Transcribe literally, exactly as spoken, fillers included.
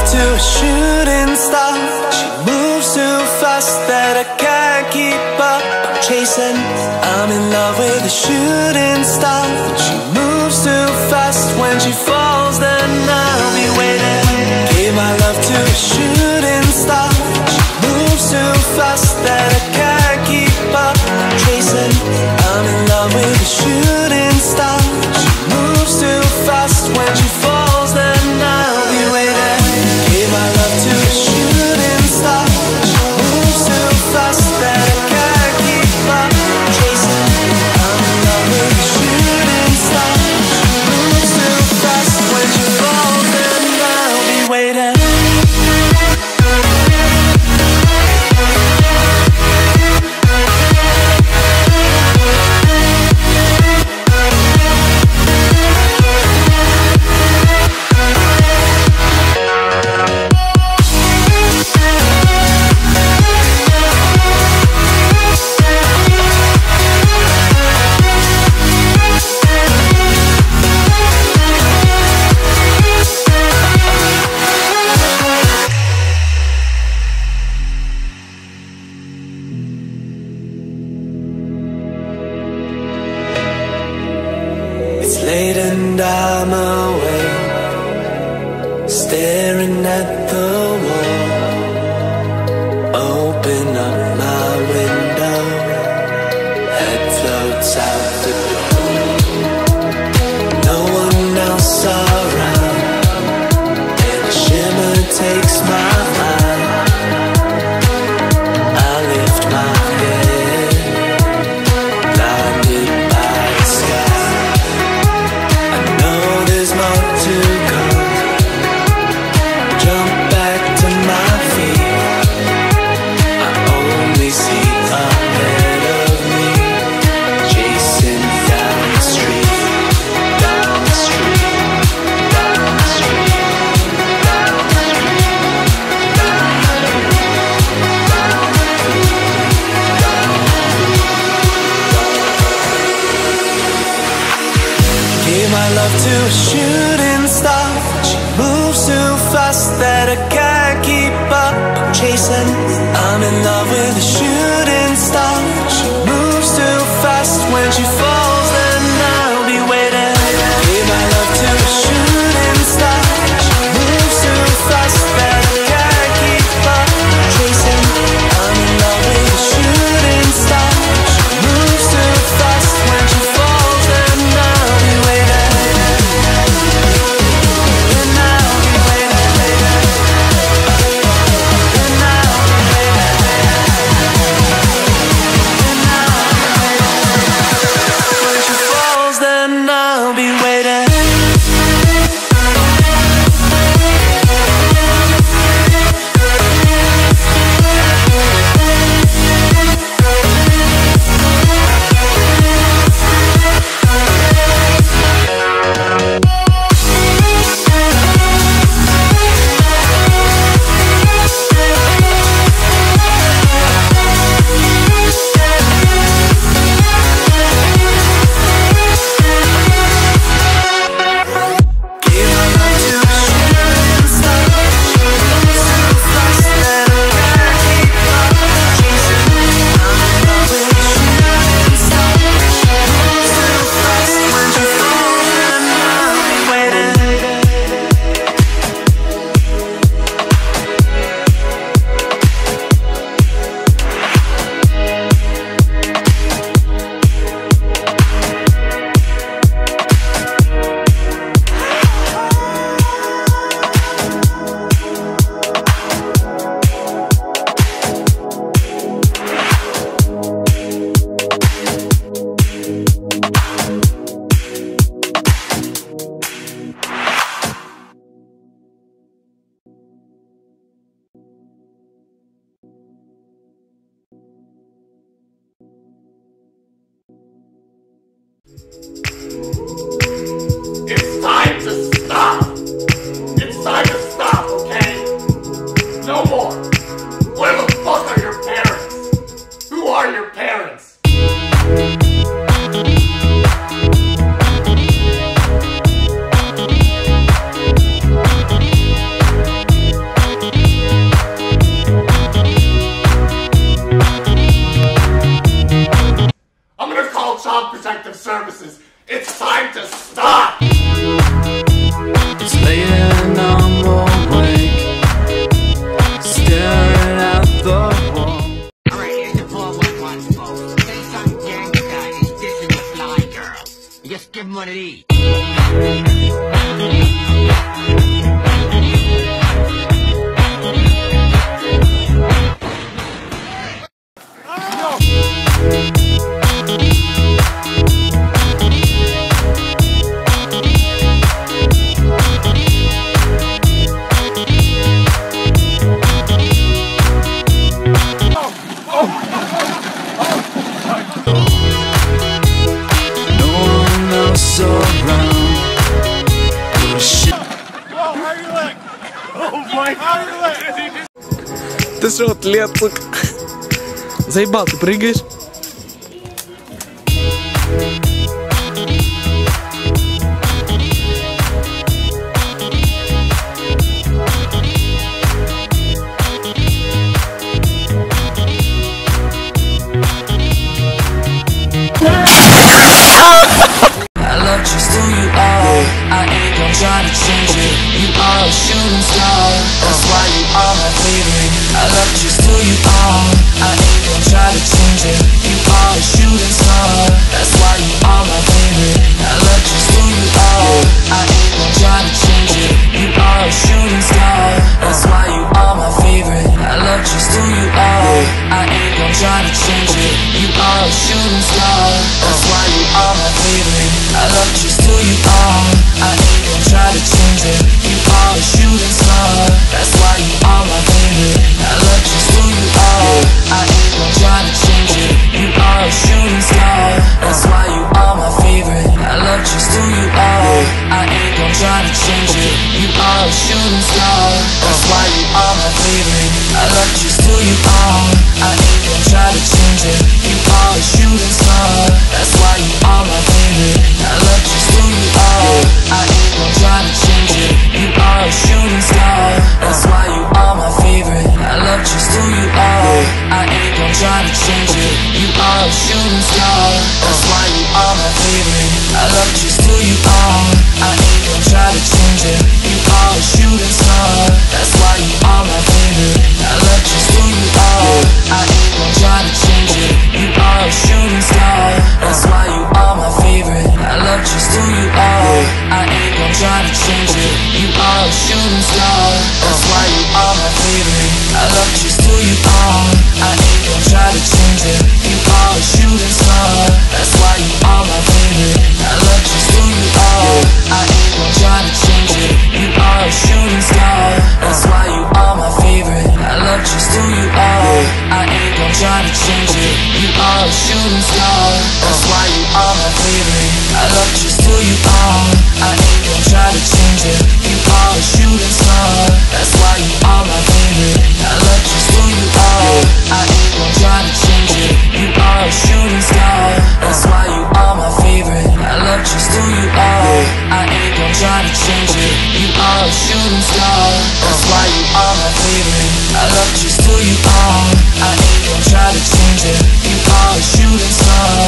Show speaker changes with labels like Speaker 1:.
Speaker 1: to a shooting star. She moves too fast that I can't keep up. I'm chasing, I'm in love with a shooting star. She moves too fast, when she falls then I'll be waiting. Gave my love to a shooting star. She moves too fast that I can't keep up. I'm chasing, I'm in love with a shooting star. She moves too fast, when she falls then I'll be waiting. Gave my love to a shooting star. She moves too fast that I can't keep up. I'm chasing, I'm in love with a shooting star. She moves too fast, when she falls then I'll be waiting. It's late and I'm awake, staring at the wall. Open up my window, head floats out the door. No one else around, and a shimmer takes my mind. I lift my head, blinded by the sky. I know there's more to come. Jump back to my feet. I only see ahead of me, chasing down the street, down the street, down the street, down the street, down the street. Gave my love to a shooting star. She moves too fast that I can't keep up. I'm chasing, I'm in love with a shooting star. She moves too fast, when she falls then I'll be waiting. Gave my love to a shooting star. She moves too fast that I can't keep up. I'm chasing, I'm in love with a shooting star. She moves too fast, when she falls then I'll be waiting. Then I'll be waiting. Then I'll be waiting. Then I'll be waiting. When she falls then I'll be waiting.
Speaker 2: It's time to stop! It's time to stop, okay? No more! Where the fuck are your parents? Who are your parents?
Speaker 3: Ты что, атлет, сука? Заебал, ты прыгаешь?
Speaker 1: I love just who you are. I ain't gon' try to change it. You are a shooting star. That's why you are my favorite. I love just who you are. I ain't gon' try to change it. You are a shooting star. That's why you are my favorite. I love just who you are. I ain't gon' try to change it. You are a shooting star. That's why you are my favorite. I love just who you are. I ain't gon' try to change it. You are a shooting star. That's why you are my favorite. I love just who you are. I ain't gon' try to change it. You are a shooting star. That's why you are my favorite. I love just who you are. I ain't gon' try to change it. You are a shooting star. That's why you are my favorite. I love just who you are. I ain't gon' try to change it. You are a shooting star. That's why you are my favorite. I love just who you are. I ain't gon' try to change it. You are a shooting star. That's why you are my favorite. I love just who you are. I ain't gon' try to change it. You are a shooting star. That's why you are my favorite. I love just who you are. I ain't gon' try to change it. You are a shooting star. That's why you are my favorite. I love just who you are. I ain't gon' try to change it. You are a shooting star. That's why you are my favorite. I love just who you are. I ain't gon' try to change it. You are a shooting star. That's why you are my favorite. I love just who you are. I ain't gon' try to change it. You are a shooting star. That's why you are my favorite. I love just who you are. I ain't gon' try to change it. You are a shooting star. That's why you are my favorite. I love just who you are. I ain't gon' try to change it. You are a shooting star. That's why you are my favorite. I love just who you are. I ain't gon' try to change it. You are a shooting star. That's why you are my favorite. I love just who you are. I ain't gon' try to change it. You are a shooting star. That's why you are my favorite. I love just who you are. I ain't gon' try to change it. You are a shooting star. That's why you are my favorite. I love just who you are. I ain't gon' try to change it. You are a shooting star. That's why you are my favorite. I love just who you are. I ain't gon' try to change it. You are a shooting star.